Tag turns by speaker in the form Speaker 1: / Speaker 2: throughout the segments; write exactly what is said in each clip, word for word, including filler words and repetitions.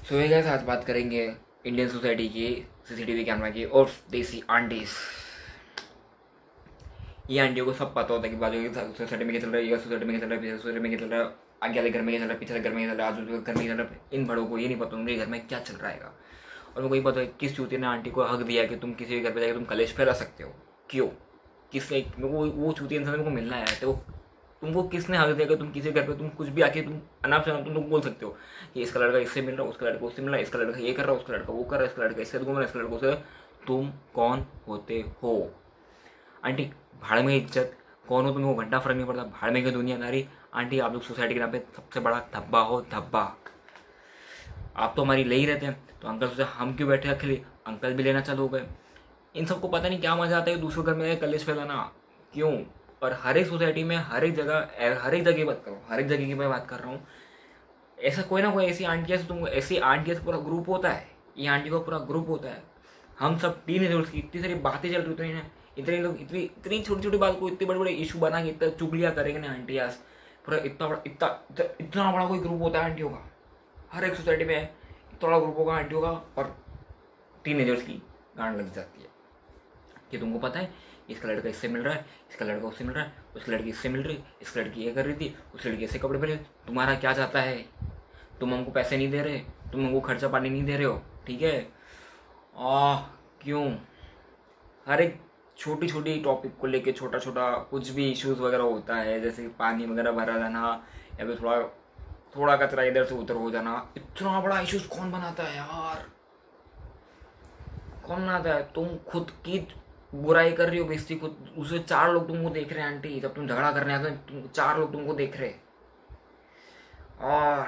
Speaker 1: सो ये गाइस आज बात करेंगे इंडियन सोसाइटी की सीसीटीवी कैमरा की और देसी आंटीज। ये आंटियों को सब पता होता है कि बाजू की सोसाइटी में क्या चल रहा है, ये सोसाइटी में क्या चल रहा है, पीछे सोसाइटी में क्या चल रहा है, आगे वाले घर में क्या चल रहा है, पीछे वाले घर में क्या चल रहा है, आजू बाजू घर में क्या चल रहा है। इन बड़ों को ये नहीं पता उनके घर में क्या चल रहा है। और उनको ये पता है किस चूते ने आंटी को हक दिया कि तुम किसी भी घर पर जाकर तुम कलेश फैला सकते हो। क्यों? किसने? वो वो चूती इंसान मेरे को मिलना है तो तुमको किसने हक दिया कि तुम किसी घर पे तुम कुछ भी आके तुम अनाप शनाप तुम लोग बोल सकते हो कि इसका लड़का इससे मिल रहा है, उसका लड़का उससे मिल रहा है, इसका लड़का ये कर रहा है, उसका लड़का वो कर रहा है, इसका लड़का इससे घूम रहा है, इसका लड़का उससे। तुम कौन होते हो? आंटी भाड़ में इज्जत, कौन हो तुमको घंटा फर्क नहीं पड़ता, भाड़ में की दुनियादारी। आंटी आप लोग सोसाइटी के नाम पे सबसे बड़ा धब्बा हो, धब्बा। आप तो हमारी ले ही रहते हैं, तो अंकल सोचा हम क्यों बैठे अकेले, अंकल भी लेना चालू हो गए। इन सबको पता नहीं क्या मजा आता है दूसरे घर में कलेश फैलाना। क्यों? और हर एक सोसाइटी में हर एक जगह हर एक जगह बात करो, हर एक जगह की मैं बात कर रहा हूँ। ऐसा कोई ना कोई ऐसी आंटियाँ से तुमको ऐसी आंटियाँ से पूरा ग्रुप होता है, ये आंटी का पूरा ग्रुप होता है। हम सब टीन एजर्स की इतनी सारी बातें चल रही हैं, इतने लोग इतनी इतनी छोटी छोटी बात को इतने बड़े बड़े इशू बना के इतना चुगलियाँ करेंगे ना आंटियाँ। पूरा इतना बड़ा इतना इतना बड़ा कोई ग्रुप होता है आंटियों का, हर एक सोसाइटी में इतना बड़ा ग्रुप होगा आंटियों का। और टीन एजर्स की गांड लग जाती है कि तुमको पता है इसका लड़का इससे मिल रहा है, इसका लड़का उससे मिल रहा है, उसकी लड़की इससे मिल रही, इसकी लड़की ये कर रही थी, उस लड़की ऐसे कपड़े पहने। तुम्हारा क्या चाहता है? तुम हमको पैसे नहीं दे रहे, तुम हमको खर्चा पानी नहीं दे रहे हो, ठीक है? आ क्यों? हर एक छोटी छोटी टॉपिक को लेके छोटा छोटा कुछ भी इश्यूज वगैरह होता है, जैसे पानी वगैरह भरा जाना या फिर थोड़ा थोड़ा कचरा इधर से उधर हो जाना, इतना बड़ा इश्यूज कौन बनाता है यार? कौन बनाता है? तुम खुद की बुराई कर रही हो, बेइज्जती खुद, दूसरे चार लोग तुमको देख रहे हैं आंटी। जब तुम झगड़ा करने आते हो तुम चार लोग तुमको देख रहे हैं। और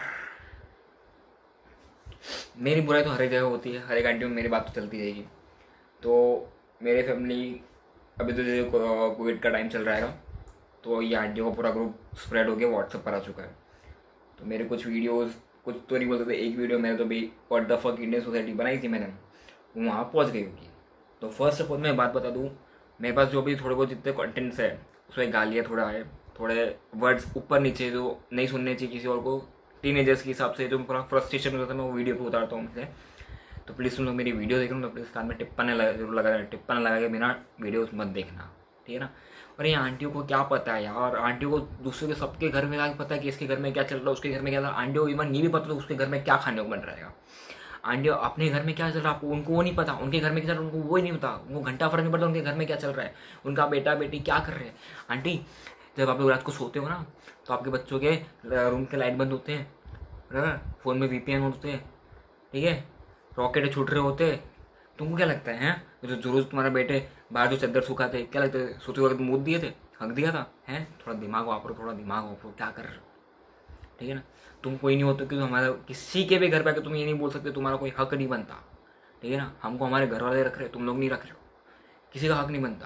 Speaker 1: मेरी बुराई तो हर एक जगह होती है, हर एक आंटी में मेरी बात तो चलती रहेगी। तो मेरे फैमिली अभी तो जैसे कोविड का टाइम चल रहा है, तो ये आंटियों का पूरा ग्रुप स्प्रेड हो गया, व्हाट्सएप पर आ चुका है। तो मेरे कुछ वीडियोस कुछ तो नहीं बोलते थे, एक वीडियो मैंने तो भाई what the fuck Indian society बनाई थी मैंने, वहाँ पहुँच गई होगी। तो फर्स्ट ऑफ ऑल मैं बात बता दूँ, मेरे पास जो भी थोड़े बहुत जितने कंटेंट्स है उसमें गालियाँ थोड़ा है, थोड़े वर्ड्स ऊपर नीचे जो नहीं सुनने चाहिए किसी और को, टीनेजर्स के हिसाब से जो पूरा फ्रस्ट्रेशन होता है मैं वो वीडियो पे उतारता हूँ उनसे। तो प्लीज़ तुम लोग मेरी वीडियो देख लो तो प्लीज़ कान में टिप्पा ने लगा जरूर लगा टिप्पा ने लगा के बिना वीडियोस मत देखना, ठीक है ना? और ये आंटियों को क्या पता है यार, आंटियों को दूसरे के सबके घर में जाके पता है कि इसके घर में क्या चल रहा है, उसके घर में क्या चल रहा है। आंटियों को इवन ये भी पता है उसके घर में क्या खाने को बन रहा है। आंटियों अपने घर में क्या चल रहा है आपको उनको वो नहीं पता, उनके घर में क्या चल रहा है उनको वो ही नहीं पता, उनको घंटा फर्क नहीं पड़ता उनके घर में क्या चल रहा है, उनका बेटा बेटी क्या कर रहे हैं। आंटी जब आप लोग रात को सोते हो ना तो आपके बच्चों के रूम के लाइट बंद होते हैं, फ़ोन में वीपीएन होते हैं, ठीक है, रॉकेट छूट रहे होते हैं। तुमको क्या लगता है जो जरूर तुम्हारे बेटे बाहर जो चद्दर सुखाते क्या लगता है? सोते वक्त मुँह दिए थे, हक दिया था? है थोड़ा दिमाग वापरो, थोड़ा दिमाग वापरो, क्या कर रहे हो, ठीक है ना? तुम कोई नहीं होते कि हमारा किसी के भी घर पे आके तुम ये नहीं बोल सकते, तुम्हारा कोई हक नहीं बनता, ठीक है ना? हमको हमारे घर वाले रख रहे, तुम लोग नहीं रख रहे हो, किसी का हक नहीं बनता।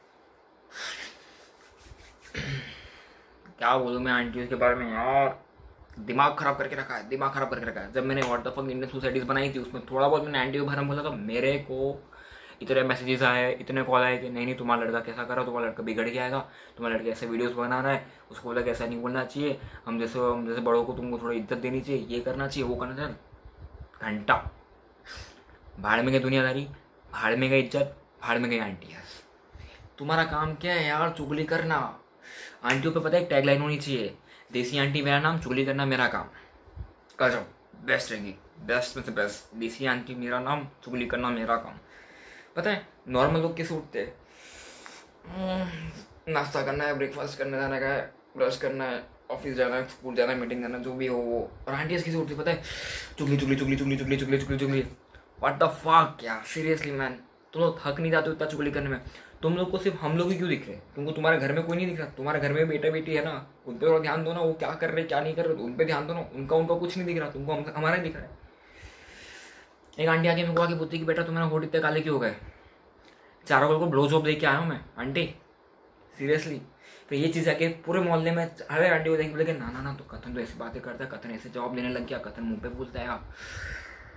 Speaker 1: क्या बोलूं मैं आंटियों के बारे में यार, दिमाग खराब करके रखा है, दिमाग खराब करके रखा है। जब मैंने what the fuck Indian societies बनाई थी उसमें थोड़ा बहुत मैंने आंटियों के बारे में बोला था, मेरे को इतने मैसेजेस आए, इतने कॉल आए कि नहीं नहीं तुम्हारा लड़का कैसा कर रहा है, तुम्हारा लड़का बिगड़ के आएगा, तुम्हारा लड़का ऐसे वीडियोस बना रहा है, उसको बोला कि ऐसा नहीं बोलना चाहिए, हम जैसे हम जैसे बड़ों को तुमको थोड़ी इज्जत देनी चाहिए, ये करना चाहिए, वो करना चाहिए। घंटा भाड़ में गई दुनियादारी, भाड़ में गई इज्जत, भाड़ में गई आंटियाँ। तुम्हारा काम क्या है यार? चुगली करना। आंटियों पे पता है एक टैगलाइन होनी चाहिए, देसी आंटी मेरा नाम, चुगली करना मेरा काम। कर जाओ, बेस्ट रहेगी, बेस्ट में से बेस्ट। देसी आंटी मेरा नाम, चुगली करना मेरा काम। पता है नॉर्मल लोग कैसे उठते हैं? नाश्ता करना है, ब्रेकफास्ट करने जाना है, ब्रश करना है, ऑफिस जाना है, स्कूल जाना है, मीटिंग करना है, जो भी हो वो। और आंटियाँ कैसे उठती है पता है? चुगली चुगली चुगली चुगली चुगली चुगली चुगली चुगली। व्हाट द फक यार, सीरियसली मैन, तुम लोग थक नहीं जाते हो इतना चुगली करने में? तुम लोग को सिर्फ हम लोग ही क्यों दिख रहे हैं? तुमको तुम्हारे घर में कोई नहीं दिख रहा? तुम्हारे घर में बेटा बेटी है ना, उन पर थोड़ा ध्यान दो ना, वो क्या कर रहे क्या नहीं कर रहे, उन पर ध्यान दो ना। उनका उनका कुछ नहीं दिख रहा, तुमको हमारा ही दिख रहा है। एक आंटी आके मेरे को आके पूछती कि बेटा तुम्हारा होठ इतने काले क्यों हो गए? चारों को ब्लो जॉब दे के आया हूँ मैं आंटी, सीरियसली। तो ये चीज़ आके पूरे मोहल्ले में हर आंटी को देख बोले कि ना ना ना तो कथन तो ऐसी बातें करता है, कथन ऐसे जवाब देने लग गया, कथन मुंह पे बोलता है।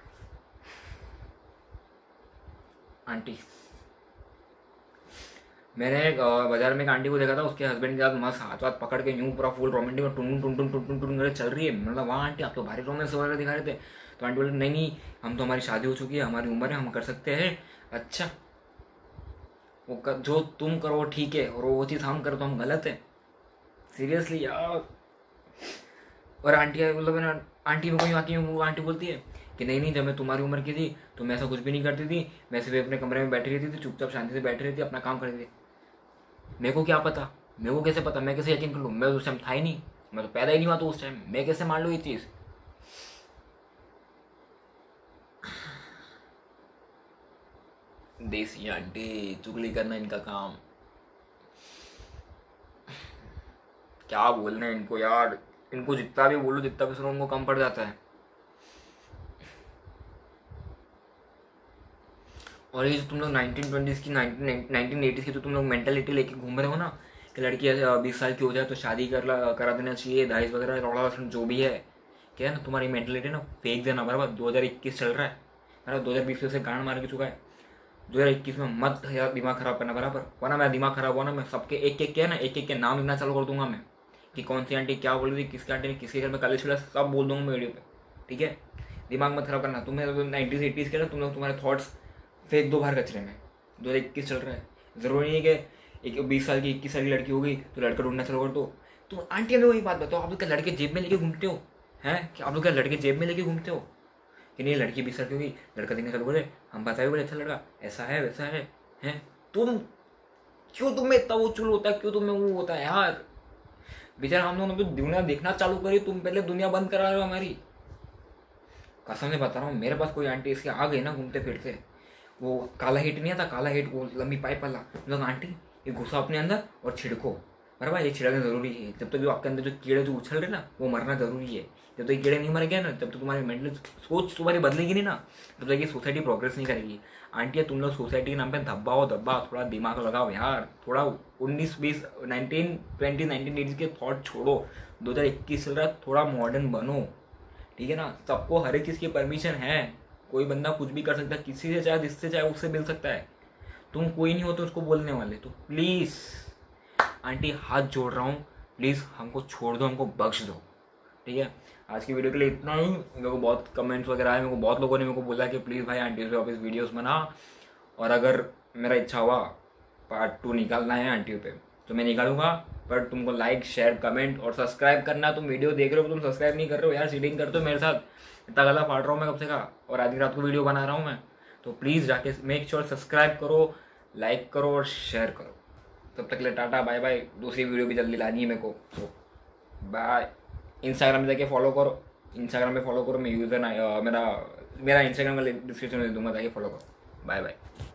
Speaker 1: आंटी मैंने एक, अ, बाजार में एक आंटी को देखा था, उसके हस्बैंड के साथ मस्त हाथ हाथ पकड़ के यूं पूरा फुल रोमांटिक में टुन टुन टुन टुन टुन टुन करके चल रही है। मतलब वहाँ आंटी आप तो भारी रोमांस वगैरह दिखा रहे थे। तो आंटी बोले नहीं नहीं, हम तो, हमारी शादी हो चुकी है, हमारी उम्र है, हम कर सकते हैं। अच्छा, वो कर, जो तुम करो वो ठीक है, और वो चीज़ हम करो तो हम गलत है? सीरियसली यार। और आंटी मतलब ना, आंटी में कोई आके वो आंटी बोलती है कि नहीं नहीं, जब मैं तुम्हारी उम्र की थी तो मैं ऐसा कुछ भी नहीं करती थी, मैं सिर्फ अपने कमरे में बैठी रहती थी, चुपचाप शांति से बैठी रहती, अपना काम करती थी। मेरे को क्या पता, मेरे को कैसे पता, मैं कैसे यकीन कर लूँ? मैं उस टाइम था ही नहीं, मैं तो पैदा ही नहीं हुआ तो उस टाइम, मैं कैसे मान लूँ ये चीज़? देसी आंटी, चुगली करना इनका काम। क्या बोलना है इनको यार, इनको जितना भी बोलो, जितना भी सुनो, उनको कम पड़ जाता है। और ये जो तुम लोग नाइनटीन ट्वेंटीज़ की नाइनटीन एटीज़ की जो तुम लोग मेंटेलिटी लेके घूम रहे हो ना, कि लड़की बीस साल की हो जाए तो शादी कर ला करा देना चाहिए, दहेज वगैरह रौला जो भी है, क्या है ना तुम्हारी मेंटेलिटी ना, फेंक देना बराबर। दो हज़ार इक्कीस चल रहा है बराबर, दो हज़ार बीस से गांड मार के चुका है। दो हज़ार इक्कीस में मत यार दिमाग खराब करना बराबर, वरना मेरा दिमाग खराब हुआ ना, मैं सबके एक एक के ना एक एक के नाम लिखना चालू कर दूंगा मैं, कि कौन सी आंटी क्या बोल रही थी, किसकी आंटी ने किसके घर में काले छिड़ा, सब बोल दूंगा मैं वीडियो पे। ठीक है, दिमाग मत खराब करना। तुम्हें नाइनटीज एटीज़ के ना तुम लोग, तुम्हारे थॉट्स फेंक दो बाहर कचरे में। दो हज़ार इक्कीस चल रहा है, ज़रूरी नहीं है कि एक बीस साल की इक्कीस साल की लड़की हो गई तो लड़का ढूंढना चालू कर दो। तो आंटी हमें वही बात बताओ, आप लोग क्या लड़के जेब में लेके घूमते हो? हैं कि आप लोग क्या लड़के जेब में लेके घूमते हो कि नहीं लड़की बीस साल की होगी, लड़का देखने चालू करे, हम बताए बड़े अच्छा लड़का, ऐसा है वैसा है। हैं तुम क्यों, तुम्हें इतना वो चुल होता है, क्यों तुम्हें वो होता है यार? बेचारा हम लोगों ने तो दुनिया देखना चालू करी, तुम पहले दुनिया बंद करा रहे हो हमारी। कसम से बता रहा हूँ, मेरे पास कोई आंटी इसके आ गई ना घूमते फिरते, वो काला हिट नहीं आता, काला हिट, वो लंबी पाइप वाला, मतलब आंटी ये घुसा अपने अंदर और छिड़को बराबर। ये छिड़कना जरूरी है, जब तक जो आपके अंदर जो कीड़े जो उछल रहे ना, वो मरना जरूरी है। जब तक ये कीड़े नहीं मर गए ना, जब तक तुम्हारी मेंटल सोच तुम्हारी बदलेगी नहीं ना, तब तक ये सोसाइटी प्रोग्रेस नहीं करेगी। आंटी तुम लोग सोसाइटी के नाम पे धब्बा हो धब्बा, थोड़ा दिमाग लगाओ यार, थोड़ा उन्नीस बीस नाइनटीन ट्वेंटी नाइनटीन एटीज के थॉट छोड़ो, दो हज़ार इक्कीस चल रहा है, थोड़ा मॉडर्न बनो। ठीक है ना, सबको हर एक चीज़ की परमिशन है, कोई बंदा कुछ भी कर सकता है, किसी से चाहे जिससे चाहे उससे मिल सकता है। तुम कोई नहीं हो तो उसको बोलने वाले, तो प्लीज़ आंटी हाथ जोड़ रहा हूँ, प्लीज़ हमको छोड़ दो, हमको बख्श दो। ठीक है, आज की वीडियो के लिए इतना ही। मेरे को बहुत कमेंट्स वगैरह आए, मेरे को बहुत लोगों ने मेरे को बोला कि प्लीज़ भाई आंटी पे वापस वीडियोस बना, और अगर मेरा इच्छा हुआ पार्ट टू निकालना है आंटियों पे तो मैं निकालूंगा। पर तुमको लाइक शेयर कमेंट और सब्सक्राइब करना। तुम वीडियो देख रहे हो, तुम सब्सक्राइब नहीं कर रहे हो यार, सीटिंग करते हो मेरे साथ, इतना गला फाड़ रहा हूँ मैं कब से का, और आधी रात को वीडियो बना रहा हूँ मैं। तो प्लीज़ जाके मेक श्योर सब्सक्राइब करो, लाइक करो और शेयर करो। तब तक ले टाटा बाय बाय, दूसरी वीडियो भी जल्दी लानी है मेरे को, तो बाय। इंस्टाग्राम में जाके फॉलो करो, इंस्टाग्राम में फॉलो करो, मैं यूज़र मेरा मेरा इंस्टाग्राम का डिस्क्रिप्शन में दे दूंगा, जाके फॉलो करो। Bye bye.